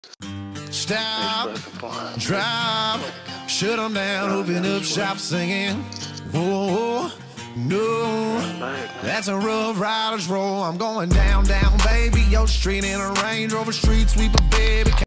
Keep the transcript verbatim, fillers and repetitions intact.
Stop, drop, shut them down, open up shop singing. Whoa, no, that's a rough rider's roll. I'm going down, down, baby. Your street in a Range Rover street sweeper, baby.